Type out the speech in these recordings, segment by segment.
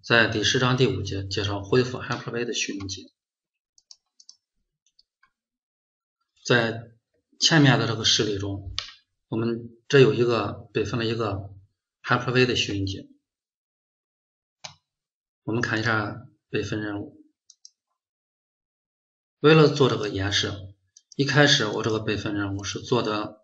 在第10章第5节介绍恢复 Hyper-V 的虚拟机。在前面的这个实例中，我们这有一个备份了一个 Hyper-V 的虚拟机。我们看一下备份任务。为了做这个演示，一开始我这个备份任务是做的，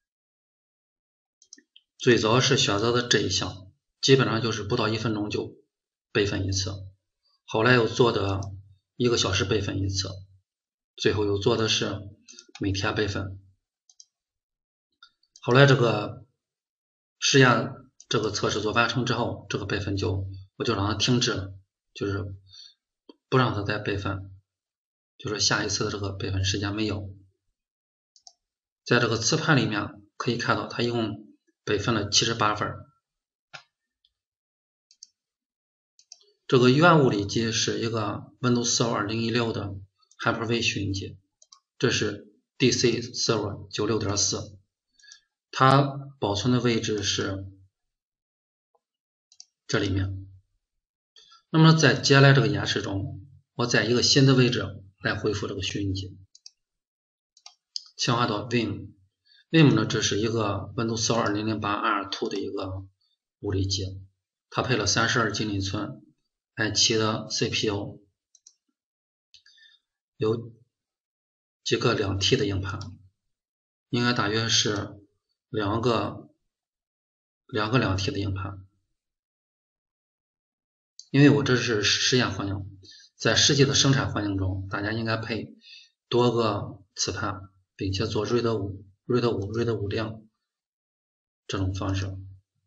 最早是选择的这一项，基本上就是不到1分钟就备份一次，后来又做的1个小时备份一次，最后又做的是每天备份。后来这个实验这个测试做完成之后，这个备份我就让它停止了，就是不让它再备份，就是下一次的这个备份时间没有。在这个磁盘里面可以看到，它一共备份了78份。这个原物理机是一个 Windows Server 2016的 Hyper-V 虚拟机，这是 DC Server 96.4， 它保存的位置是这里面。那么在接下来这个演示中，我在一个新的位置来恢复这个虚拟机。强化到 Vim 呢，这是一个 Windows Server 2008R2 的一个物理机，它配了32 G 内存，i7 的 CPU， 有几个2T 的硬盘，应该大约是两个 2T 的硬盘。因为我这是实验环境，在实际的生产环境中，大家应该配多个磁盘，并且做 RAID 5.0这种方式。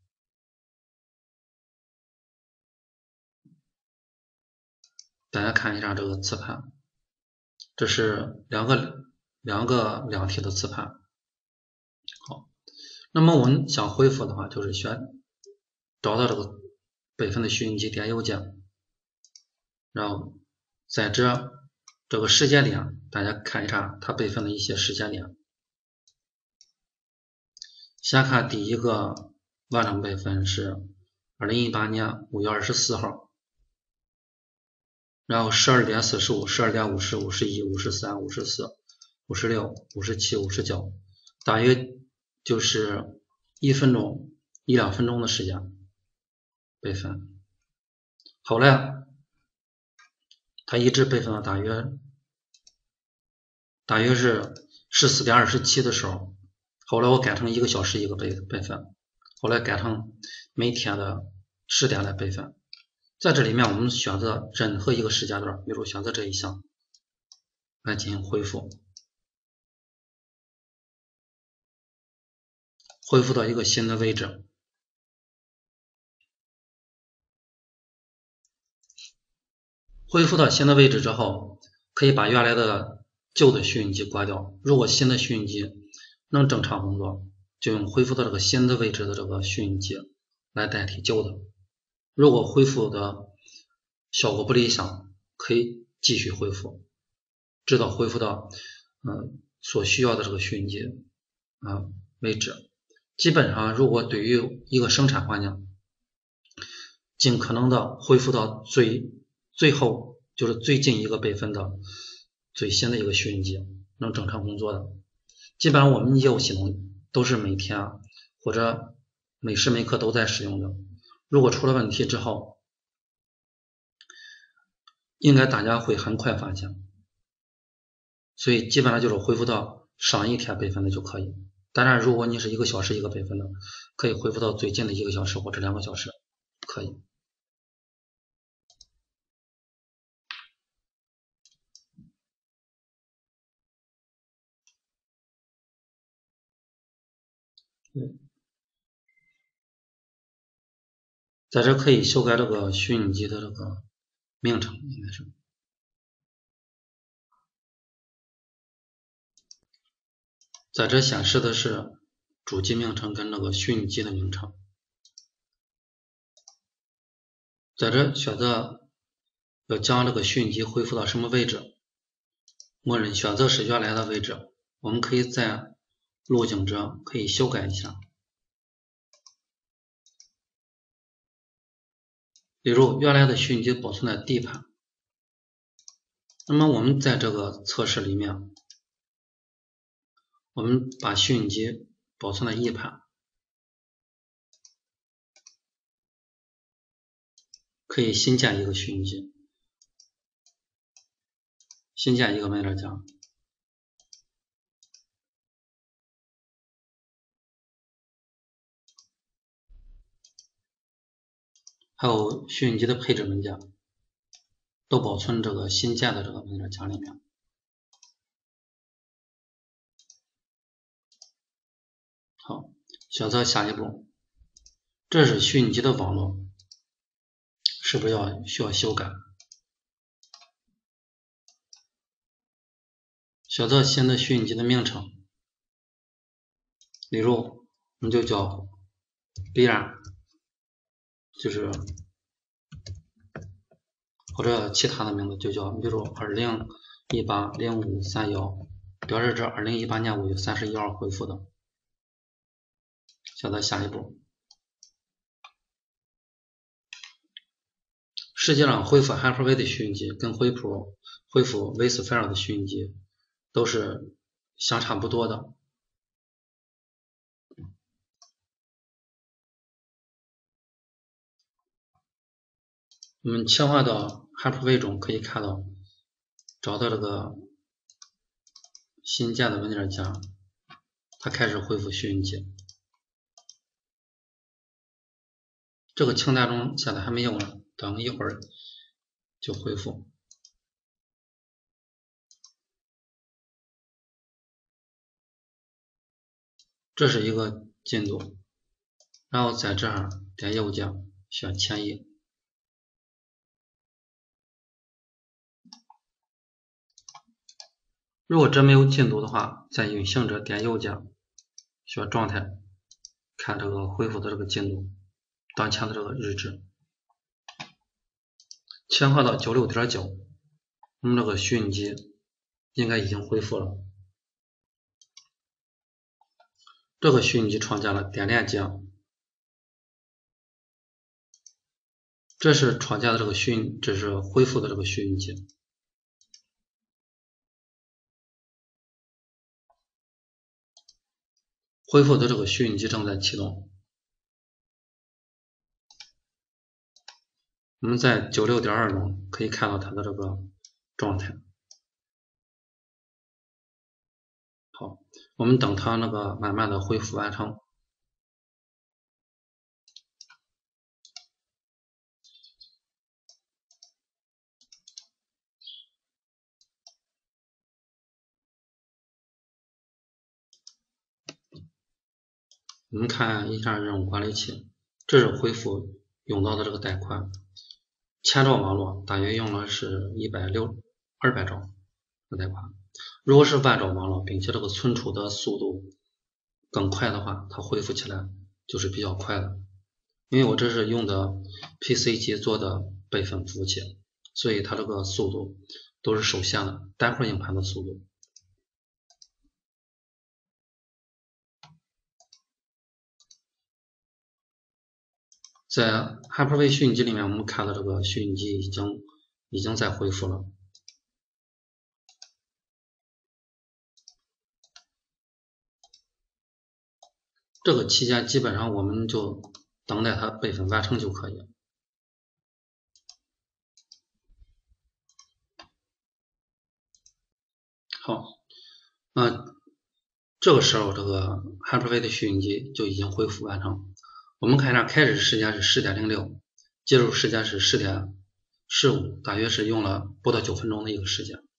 大家看一下这个磁盘，这是两个 2T 的磁盘。好，那么我们想恢复的话，就是找到这个备份的虚拟机，点右键，然后在这个时间点，大家看一下它备份的一些时间点。先看第一个完整备份是2018年5月24号，然后12点45、12点50、51、53、54、56、57、59，大约就是1分钟、1-2分钟的时间备份。后来它一直备份到大约是14点27的时候，后来我改成1个小时一个备份，后来改成每天的10点来备份。在这里面我们选择任何一个时间段，比如选择这一项来进行恢复，恢复到一个新的位置。恢复到新的位置之后，可以把原来的旧的虚拟机关掉。如果新的虚拟机能正常工作，就用恢复到这个新的位置的这个虚拟机来代替旧的。如果恢复的效果不理想，可以继续恢复，直到恢复到所需要的这个虚拟机为止。基本上如果对于一个生产环境，尽可能的恢复到最后就是最近一个备份的最新的一个虚拟机能正常工作的，基本上我们业务系统都是每天或者每时每刻都在使用的。如果出了问题之后，应该大家会很快发现，所以基本上就是恢复到上一天备份的就可以。当然如果你是1个小时一个备份的，可以恢复到最近的1个小时或者2个小时可以。在这可以修改这个虚拟机的这个名称，应该是在这显示的是主机名称跟那个虚拟机的名称。在这选择要将这个虚拟机恢复到什么位置，默认选择是原来的位置。我们可以在路径中可以修改一下。 比如原来的虚拟机保存在 D 盘，那么我们在这个测试里面，我们把虚拟机保存在 E 盘，可以新建一个虚拟机，新建一个文件夹，还有虚拟机的配置文件都保存这个新建的这个文件夹里面。好，选择下一步，这是虚拟机的网络，是不是需要修改？选择新的虚拟机的名称，例如我们就叫 B-RAM， 就是或者其他的名字就叫，比如2018-0531，表示这2018年5月31号恢复的。选择下一步。实际上恢复 Hyper-V 的虚拟机跟恢复 vSphere 的虚拟机都是相差不多的。我们切换到 Hyper-V 中可以看到，找到这个新建的文件夹，它开始恢复虚拟机。这个清单中现在还没有呢，等一会儿就恢复。这是一个进度，然后在这儿点右键选迁移。如果这没有进度的话，在运行者点右键选状态，看这个恢复的这个进度，当前的这个日志。切换到 96.9， 我们这个虚拟机应该已经恢复了。这个虚拟机创建了点链键，这是创建的这个这是恢复的这个虚拟机。恢复的这个虚拟机正在启动。我们在 96.2 中可以看到它的这个状态。好，我们等它那个慢慢的恢复完成。我们看一下任务管理器，这是恢复用到的这个带宽。千兆网络大约用的是200兆的带宽。如果是万兆网络，并且这个存储的速度更快的话，它恢复起来就是比较快的。因为我这是用的 PC 机做的备份服务器，所以它这个速度都是受限的，单块硬盘的速度。在 Hyper-V 虚拟机里面，我们看到这个虚拟机已经在恢复了。这个期间基本上我们就等待它备份完成就可以。好，这个时候这个 Hyper-V 的虚拟机就已经恢复完成。我们看一下开始时间是 10.06， 结束时间是 10.15， 大约是用了不到9分钟的一个时间。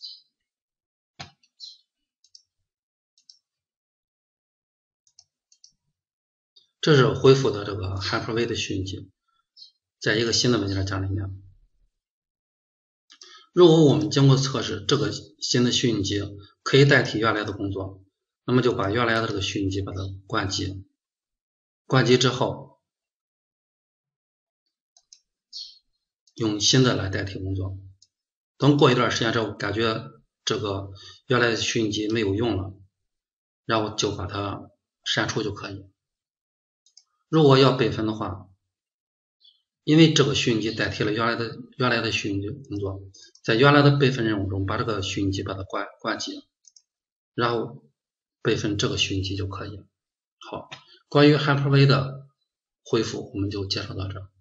这是恢复的这个 Hyper-V 的虚拟机，在一个新的文件夹里面。如果我们经过测试，这个新的虚拟机可以代替原来的工作，那么就把原来的这个虚拟机把它关机。关机之后，用新的来代替工作。等过一段时间之后，感觉这个原来的虚拟机没有用了，然后就把它删除就可以。如果要备份的话， 因为这个虚拟机代替了原来的虚拟机工作，在原来的备份任务中把这个虚拟机把它关机，然后备份这个虚拟机就可以了。好，关于 Hyper-V 的恢复我们就介绍到这。